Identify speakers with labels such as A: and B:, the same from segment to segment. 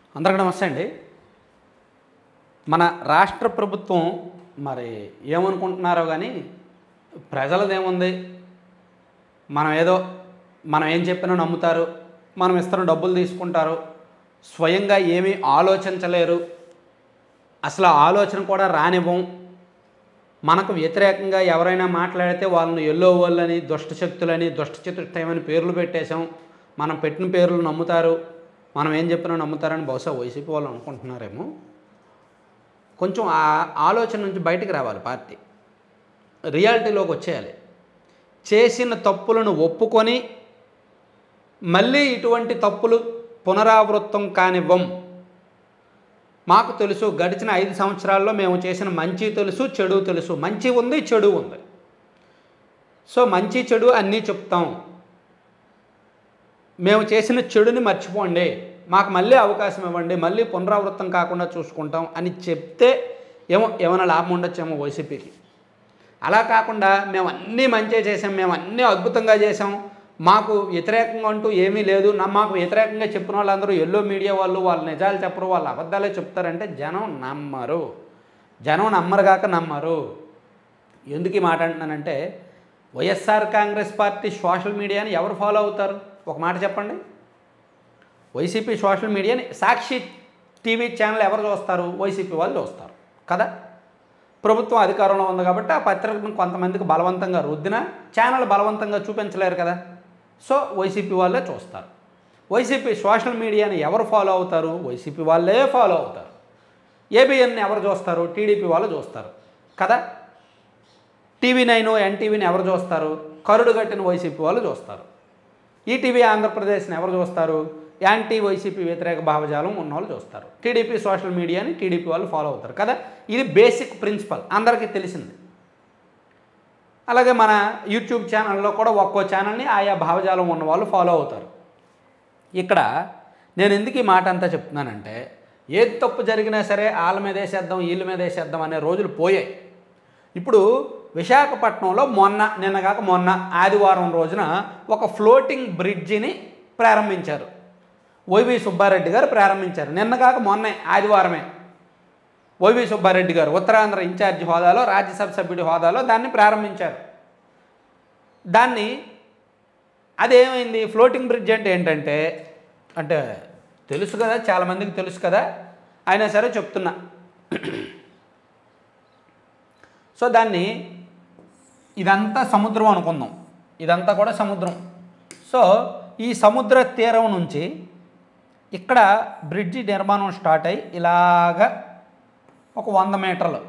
A: అందరికీ నమస్తే అండి. మన రాష్ట్ర ప్రభుత్వం మరి ఏమనుకుంటున్నారో కానీ ప్రజలదేముంది, మనం ఏం చెప్పినా నమ్ముతారు, మనం ఇస్తున్న డబ్బులు తీసుకుంటారు, స్వయంగా ఏమీ ఆలోచించలేరు, అసలు ఆలోచన కూడా రానివ్వం. మనకు వ్యతిరేకంగా ఎవరైనా మాట్లాడితే వాళ్ళని ఎల్లో వాళ్ళని, దుష్ట శక్తులని, దుష్ట చతుష్టయమని పేర్లు పెట్టేశాం, మనం పెట్టిన పేర్లు నమ్ముతారు, మనం ఏం చెప్పినా నమ్ముతారని బహుశా వైసీపీ వాళ్ళు అనుకుంటున్నారేమో. కొంచెం ఆ ఆలోచన నుంచి బయటికి రావాలి పార్టీ, రియాలిటీలోకి వచ్చేయాలి. చేసిన తప్పులను ఒప్పుకొని మళ్ళీ ఇటువంటి తప్పులు పునరావృతం కానివ్వం. మాకు తెలుసు, గడిచిన 5 సంవత్సరాల్లో మేము చేసిన మంచి తెలుసు, చెడు తెలుసు. మంచి ఉంది, చెడు ఉంది. సో మంచి చెడు అన్నీ చెప్తాం. మేము చేసిన చెడుని మర్చిపోండి, మాకు మళ్ళీ అవకాశం ఇవ్వండి, మళ్ళీ పునరావృతం కాకుండా చూసుకుంటాం అని చెప్తే ఏమైనా లాభం ఉండొచ్చేమో వైసీపీకి. అలా కాకుండా మేము అన్నీ మంచిగా చేసాం, మేము అన్నీ అద్భుతంగా చేసాం, మాకు వ్యతిరేకంగా అంటూ ఏమీ లేదు, మాకు వ్యతిరేకంగా చెప్పిన వాళ్ళందరూ ఎల్లో మీడియా వాళ్ళు నిజాలు చెప్పరు, వాళ్ళు అబద్ధాలే చెప్తారంటే జనం నమ్మరు. జనం నమ్మరుగాక నమ్మరు. ఎందుకు ఈ మాట అంటున్నానంటే, వైఎస్ఆర్ కాంగ్రెస్ పార్టీ సోషల్ మీడియాని ఎవరు ఫాలో అవుతారు? ఒక మాట చెప్పండి. వైసీపీ సోషల్ మీడియాని సాక్షి టీవీ ఛానల్ ఎవరు చూస్తారు? వైసీపీ వాళ్ళు చూస్తారు కదా. ప్రభుత్వం అధికారంలో ఉంది కాబట్టి ఆ పత్రికను కొంతమందికి బలవంతంగా రుద్దిన ఛానల్ బలవంతంగా చూపించలేరు కదా. సో వైసీపీ వాళ్ళే చూస్తారు. వైసీపీ సోషల్ మీడియాని ఎవరు ఫాలో అవుతారు? వైసీపీ వాళ్ళే ఫాలో అవుతారు. ఏబిఎన్ని ఎవరు చూస్తారు? టీడీపీ వాళ్ళు చూస్తారు కదా. TV9 ఎన్టీవీని ఎవరు చూస్తారు? కరుడు కట్టిన వైసీపీ వాళ్ళు చూస్తారు. ఈటీవీ ఆంధ్రప్రదేశ్ని ఎవరు చూస్తారు? యాంటీ వైసీపీ వ్యతిరేక భావజాలం ఉన్నవాళ్ళు చూస్తారు. టీడీపీ సోషల్ మీడియాని టీడీపీ వాళ్ళు ఫాలో అవుతారు కదా. ఇది బేసిక్ ప్రిన్సిపల్, అందరికీ తెలిసింది. అలాగే మన యూట్యూబ్ ఛానల్లో కూడా ఒక్కో ఛానల్ని ఆయా భావజాలం ఉన్న వాళ్ళు ఫాలో అవుతారు. ఇక్కడ నేను ఎందుకు ఈ మాట అంతా చెప్తున్నానంటే, ఏది తప్పు జరిగినా సరే వాళ్ళ మీద వేసేద్దాం, వీళ్ళ మీద వేసేద్దాం అనే రోజులు పోయాయి. ఇప్పుడు విశాఖపట్నంలో నిన్నగాక మొన్న ఆదివారం రోజున ఒక ఫ్లోటింగ్ బ్రిడ్జిని ప్రారంభించారు. వైవి సుబ్బారెడ్డి గారు ప్రారంభించారు. నిన్నగాక మొన్నే ఆదివారమే వైవి సుబ్బారెడ్డి గారు ఉత్తరాంధ్ర ఇన్ఛార్జి హోదాలో, రాజ్యసభ సభ్యుడి హోదాలో దాన్ని ప్రారంభించారు. అదేమైంది? ఫ్లోటింగ్ బ్రిడ్జ్ అంటే ఏంటంటే, అంటే తెలుసు కదా, చాలామందికి తెలుసు కదా, అయినా సరే చెప్తున్నా. సో ఇదంతా సముద్రం అనుకుందాం, ఇదంతా కూడా సముద్రం. సో ఈ సముద్ర తీరం నుంచి ఇక్కడ బ్రిడ్జి నిర్మాణం స్టార్ట్ అయ్యి ఇలాగా ఒక 100 మీటర్లు,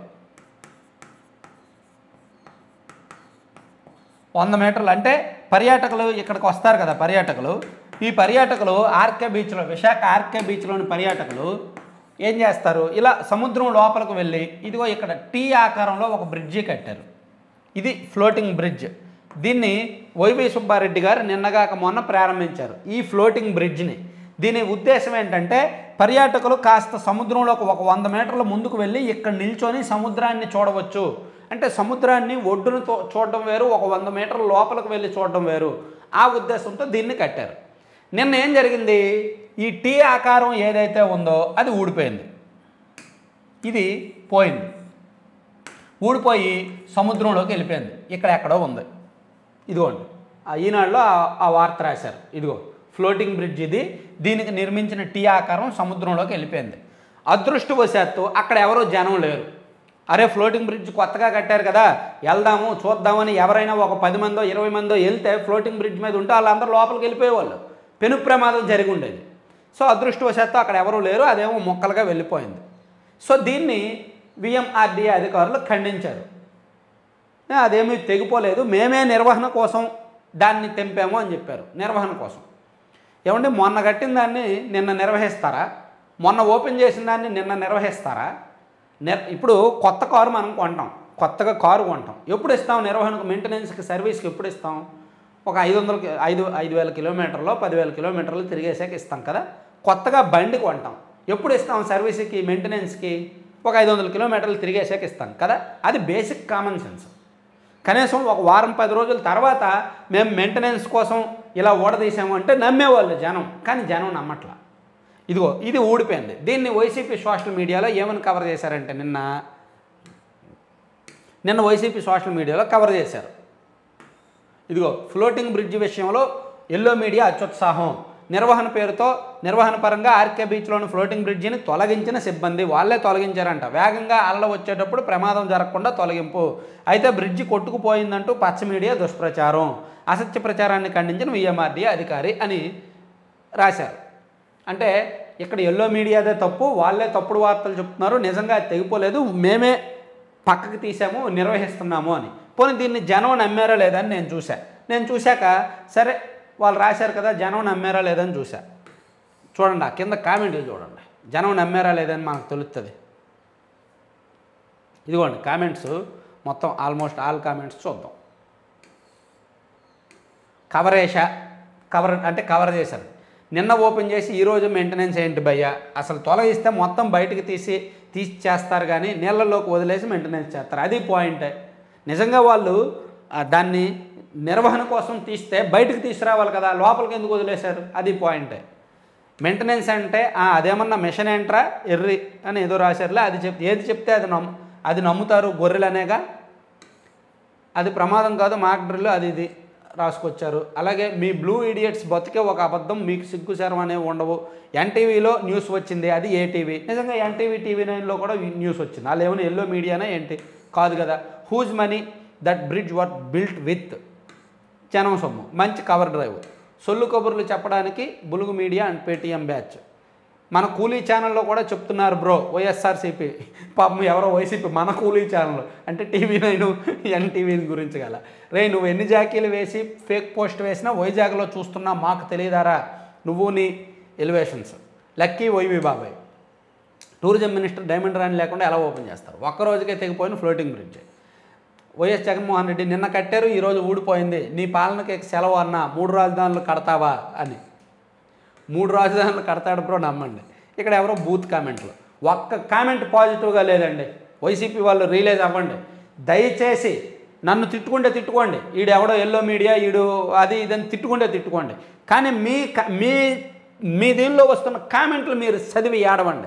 A: 100 మీటర్లు అంటే పర్యాటకులు ఇక్కడికి వస్తారు కదా. ఈ పర్యాటకులు ఆర్కే బీచ్లో, విశాఖ ఆర్కే బీచ్లోని పర్యాటకులు ఏం చేస్తారు? ఇలా సముద్రం లోపలికి వెళ్ళి ఇదిగో ఇక్కడ టీ ఆకారంలో ఒక బ్రిడ్జి కట్టారు. ఇది ఫ్లోటింగ్ బ్రిడ్జ్. దీన్ని వైవి సుబ్బారెడ్డి గారు నిన్నగాక మొన్న ప్రారంభించారు ఈ ఫ్లోటింగ్ బ్రిడ్జ్ని. దీని ఉద్దేశం ఏంటంటే, పర్యాటకులు కాస్త సముద్రంలోకి ఒక 100 మీటర్ల ముందుకు వెళ్ళి ఇక్కడ నిల్చొని సముద్రాన్ని చూడవచ్చు. అంటే సముద్రాన్ని ఒడ్డును చూడడం వేరు, ఒక 100 మీటర్ల లోపలికి వెళ్ళి చూడడం వేరు. ఆ ఉద్దేశంతో దీన్ని కట్టారు. నిన్న ఏం జరిగింది? ఈ టీ ఆకారం ఏదైతే ఉందో అది ఊడిపోయింది. ఇది పోయింది, ఊడిపోయి సముద్రంలోకి వెళ్ళిపోయింది. ఇక్కడ ఎక్కడో ఉంది. ఇదిగోండి, ఈనాడులో ఆ వార్త రాశారు. ఇదిగో ఫ్లోటింగ్ బ్రిడ్జ్ ఇది, దీనికి నిర్మించిన టీ ఆకారం సముద్రంలోకి వెళ్ళిపోయింది. అదృష్టవశాత్తు అక్కడ ఎవరో జనం లేరు. అరే ఫ్లోటింగ్ బ్రిడ్జ్ కొత్తగా కట్టారు కదా, వెళ్దాము చూద్దామని ఎవరైనా ఒక 10 మందో 20 మందో వెళ్తే ఫ్లోటింగ్ బ్రిడ్జ్ మీద ఉంటే వాళ్ళందరూ లోపలికి వెళ్ళిపోయేవాళ్ళు, పెను ప్రమాదం జరిగి ఉండేది. సో అదృష్టవశాత్తు అక్కడ ఎవరూ లేరు, అదేమో మొక్కలుగా వెళ్ళిపోయింది. సో దీన్ని VMRDA అధికారులు ఖండించారు. అదేమీ తెగిపోలేదు, మేమే నిర్వహణ కోసం దాన్ని తెంపాము అని చెప్పారు. నిర్వహణ కోసం ఏమంటే, మొన్న కట్టిన దాన్ని నిన్న నిర్వహిస్తారా? మొన్న ఓపెన్ చేసిన దాన్ని నిన్న నిర్వహిస్తారా? ఇప్పుడు కొత్త కారు మనం కొంటాం, కొత్తగా కారు కొంటాం, ఎప్పుడు ఇస్తాం? నిర్వహణకు, మెయింటెనెన్స్కి, సర్వీస్కి ఎప్పుడు ఇస్తాం? ఒక 5,000 కిలోమీటర్లో 10,000 కిలోమీటర్లు తిరిగేసాక ఇస్తాం కదా. కొత్తగా బండి కొంటాం, ఎప్పుడు ఇస్తాం? సర్వీస్కి, మెయింటెనెన్స్కి ఒక 500 కిలోమీటర్లు తిరిగేసాక ఇస్తాం కదా. అది బేసిక్ కామన్ సెన్స్. కనీసం ఒక వారం 10 రోజుల తర్వాత మేము మెయింటెనెన్స్ కోసం ఇలా ఓడదీసాము అంటే నమ్మేవాళ్ళు జనం, కానీ జనం నమ్మట్లా. ఇదిగో ఇది ఊడిపోయింది. దీన్ని వైసీపీ సోషల్ మీడియాలో ఏమని కవర్ చేశారంటే నిన్న వైసీపీ సోషల్ మీడియాలో కవర్ చేశారు. ఇదిగో ఫ్లోటింగ్ బ్రిడ్జ్ విషయంలో ఎల్లో మీడియా అత్యుత్సాహం, నిర్వహణ పరంగా ఆర్కే బీచ్లోని ఫ్లోటింగ్ బ్రిడ్జిని తొలగించిన సిబ్బంది వాళ్ళే తొలగించారంట. వేగంగా అలలు వచ్చేటప్పుడు ప్రమాదం జరగకుండా తొలగింపు. అయితే బ్రిడ్జి కొట్టుకుపోయిందంటూ పచ్చ మీడియా దుష్ప్రచారం, అసత్య ప్రచారాన్ని ఖండించిన విఎంఆర్డీఏ అధికారి అని రాశారు. అంటే ఇక్కడ ఎల్లో మీడియాదే తప్పు, వాళ్ళే తప్పుడు వార్తలు చెప్తున్నారు, నిజంగా అది తెగిపోలేదు, మేమే పక్కకి తీసాము నిర్వహిస్తున్నాము అని. పోనీ దీన్ని జనం నమ్మారా లేదని నేను చూశాక సరే వాళ్ళు రాశారు కదా, జనం నమ్మారా లేదని చూసా. చూడండి ఆ కింద కామెంట్లు చూడండి, జనం నమ్మారా లేదని మనకు తెలుస్తుంది. ఇదిగోండి కామెంట్స్ మొత్తం ఆల్మోస్ట్ ఆల్ కామెంట్స్ చూద్దాం. కవర్ చేశారు. నిన్న ఓపెన్ చేసి ఈరోజు మెయింటెనెన్స్ ఏంటి భయ్యా, అసలు తొలగిస్తే మొత్తం బయటకు తీసి చేస్తారు కానీ నీళ్ళలోకి వదిలేసి మెయింటెనెన్స్ చేస్తారు. అది పాయింటే. నిజంగా వాళ్ళు దాన్ని నిర్వహణ కోసం తీస్తే బయటకు తీసుకురావాలి కదా, లోపలికి ఎందుకు వదిలేశారు? అది పాయింటే. మెయింటెనెన్స్ అంటే అదేమన్నా మిషన్ ఏంట్రా ఎర్రి అని ఏదో రాశారులే, అది ఏది చెప్తే అది నమ్ముతారు గొర్రెలనేగా. అది ప్రమాదం కాదు, మాక్ డ్రిల్ అది ఇది రాసుకొచ్చారు. అలాగే మీ బ్లూ ఇడియట్స్ బతికే ఒక అబద్ధం, మీకు సిగ్గుశరం అనేవి ఉండవు. ఎన్టీవీలో న్యూస్ వచ్చింది, అది ఏటీవీ. నిజంగా ఎన్టీవీ టీవీ9లో కూడా న్యూస్ వచ్చింది. వాళ్ళు ఏమైనా ఎల్లో మీడియానా ఏంటి? కాదు కదా. Whose money that bridge were built with, జనం సొమ్ము. మంచి కవర్ డ్రైవ్. సొల్లు కబుర్లు చెప్పడానికి బులుగు మీడియా అండ్ పేటీఎం బ్యాచ్. మన కూలీ ఛానల్లో కూడా చెప్తున్నారు బ్రో, వైఎస్ఆర్సీపీ పాపం ఎవరో వైసీపీ మన కూలీ ఛానల్ అంటే టీవీ9 ఎన్టీవీ గురించి గల. రే నువ్వు ఎన్ని జాకీలు వేసి ఫేక్ పోస్ట్ వేసినా వైజాగ్లో చూస్తున్నా మాకు తెలియదారా? నువ్వు నీ ఎలివేషన్స్. లక్కీ వైవి బాబాయ్. టూరిజం మినిస్టర్ డైమండ్ రాణి లేకుండా ఎలా ఓపెన్ చేస్తారు? ఒక్కరోజుకే తెగిపోయిన floating bridge. YS Jaganmohan Reddy నిన్న కట్టారు, ఈరోజు ఊడిపోయింది. నీ పాలనకి సెలవు అన్న 3 రాజధానులు కడతావా అని. 3 రాజధానులు కడతాడు బ్రో, నమ్మండి. ఇక్కడ ఎవరో బూత్ కామెంట్లు, ఒక్క కామెంట్ పాజిటివ్గా లేదండి. వైసీపీ వాళ్ళు రియలైజ్ అవ్వండి దయచేసి. నన్ను తిట్టుకోండి, ఈడు ఎవడో ఎల్లో మీడియా, ఈడు అది ఇదని తిట్టుకోండి. కానీ మీ దీనిలో వస్తున్న కామెంట్లు మీరు చదివి ఏడవండి.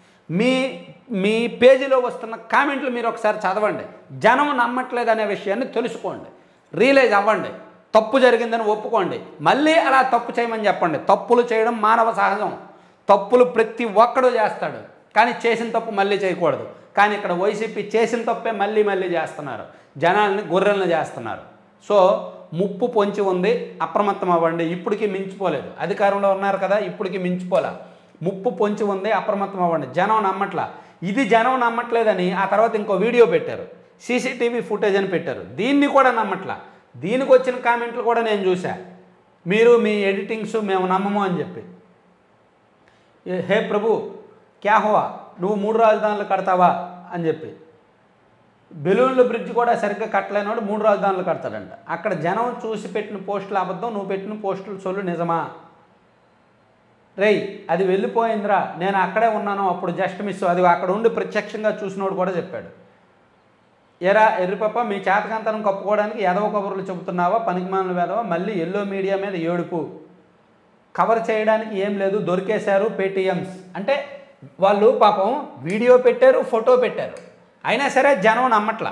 A: మీ పేజీలో వస్తున్న కామెంట్లు మీరు ఒకసారి చదవండి. జనం నమ్మట్లేదు అనే విషయాన్ని తెలుసుకోండి, రియలైజ్ అవ్వండి, తప్పు జరిగిందని ఒప్పుకోండి, మళ్ళీ అలా తప్పు చేయమని చెప్పండి. తప్పులు చేయడం మానవ సహజం, తప్పులు ప్రతి ఒక్కడు చేస్తాడు, కానీ చేసిన తప్పు మళ్ళీ చేయకూడదు. కానీ ఇక్కడ వైసీపీ చేసిన తప్పే మళ్ళీ చేస్తున్నారు, జనాల్ని గొర్రెలను చేస్తున్నారు. సో ముప్పు పొంచి ఉంది, అప్రమత్తం అవ్వండి. ఇప్పటికీ మించిపోలేదు, అధికారంలో ఉన్నారు కదా, ఇప్పటికీ మించిపోలే. ముప్పు పొంచి ఉంది, అప్రమత్తం అవ్వండి. జనం నమ్మట్లా. ఇది జనం నమ్మట్లేదని ఆ తర్వాత ఇంకో వీడియో పెట్టారు, సీసీటీవీ ఫుటేజ్ అని పెట్టారు, దీన్ని కూడా నమ్మట్లా. దీనికి వచ్చిన కామెంట్లు కూడా నేను చూసా. మీరు మీ ఎడిటింగ్స్ మేము నమ్మము అని చెప్పి. హే ప్రభు క్యా హువా, నువ్వు 3 రాజధానులు కడతావా అని చెప్పి. బెలూన్ల బ్రిడ్జ్ కూడా సరిగ్గా కట్టలేనివాడు 3 రాజధానులు కడతాడంట. అక్కడ జనం చూసి పెట్టిన పోస్టులు అబద్ధం, నువ్వు పెట్టిన పోస్టులు సొల్లు నిజమా? రేయ్ అది వెళ్ళిపోయిందిరా, నేను అక్కడే ఉన్నాను, అప్పుడు జస్ట్ మిస్. అది అక్కడ ఉండి ప్రత్యక్షంగా చూసినోడు కూడా చెప్పాడు. ఎరా ఎర్రిపప్ప, మీ చేతకంతనం కప్పుకోవడానికి ఎదవ కబుర్లు చెబుతున్నావా, పనికిమాలిన వేదవా? మళ్ళీ ఎల్లో మీడియా మీద ఏడుపు. కవర్ చేయడానికి ఏం లేదు, దొరికేశారు పేటీఎంస్. అంటే వాళ్ళు పాపం వీడియో పెట్టారు, ఫోటో పెట్టారు, అయినా సరే జనం నమ్మట్లా.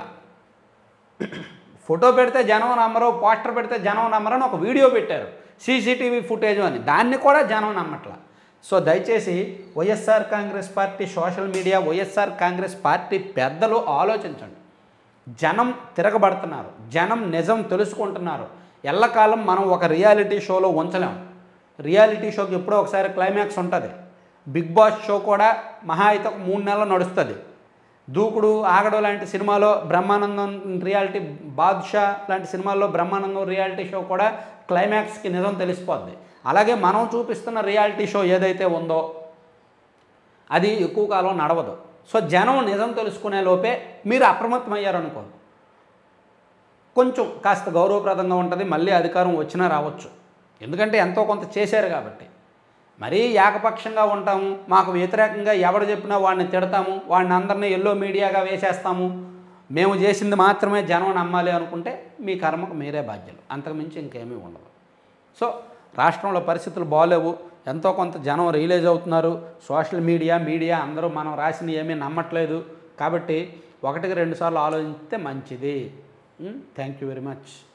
A: ఫోటో పెడితే జనం నమ్మరు, పోస్టర్ పెడితే జనం నమ్మరు అని ఒక వీడియో పెట్టారు, సీసీటీవీ ఫుటేజ్ అని, దాన్ని కూడా జనం నమ్మట్లా. సో దయచేసి YSR Congress party social media, YSR Congress party పెద్దలు ఆలోచించండి. జనం తిరగబడుతున్నారు, జనం నిజం తెలుసుకుంటున్నారు. ఎల్లకాలం మనం ఒక రియాలిటీ షోలో ఉంచలేం. రియాలిటీ షోకి ఎప్పుడో ఒకసారి క్లైమాక్స్ ఉంటుంది. బిగ్ బాస్ షో కూడా మహా అయితే 3 నెలలు నడుస్తుంది. దూకుడు, ఆగడు లాంటి సినిమాలో బ్రహ్మానందం రియాలిటీ, బాద్షా లాంటి సినిమాల్లో బ్రహ్మానందం రియాలిటీ షో కూడా క్లైమాక్స్కి నిజం తెలిసిపోద్ది. అలాగే మనం చూపిస్తున్న రియాలిటీ షో ఏదైతే ఉందో అది ఎక్కువ కాలం నడవదు. సో జనం నిజం తెలుసుకునే లోపే మీరు అప్రమత్తమయ్యారనుకో, కొంచెం కాస్త గౌరవప్రదంగా ఉంటుంది. మళ్ళీ అధికారం వచ్చినా రావచ్చు, ఎందుకంటే ఎంతో కొంత చేశారు కాబట్టి. మరీ ఏకపక్షంగా ఉంటాము, మాకు వ్యతిరేకంగా ఎవడు చెప్పినా వాడిని తిడతాము, వాడిని అందరినీ ఎల్లో మీడియాగా వేసేస్తాము, మేము చేసింది మాత్రమే జనం నమ్మాలి అనుకుంటే మీ కర్మకు మీరే బాధ్యులు, అంతకుమించి ఇంకేమీ ఉండదు. సో రాష్ట్రంలో పరిస్థితులు బాగలేవు. ఎంతో కొంత జనం రియలైజ్ అవుతున్నారు. సోషల్ మీడియా అందరూ మనం రాసినవి ఏమీ నమ్మట్లేదు. కాబట్టి 1కి 2 సార్లు ఆలోచిస్తే మంచిది. Thank you very much.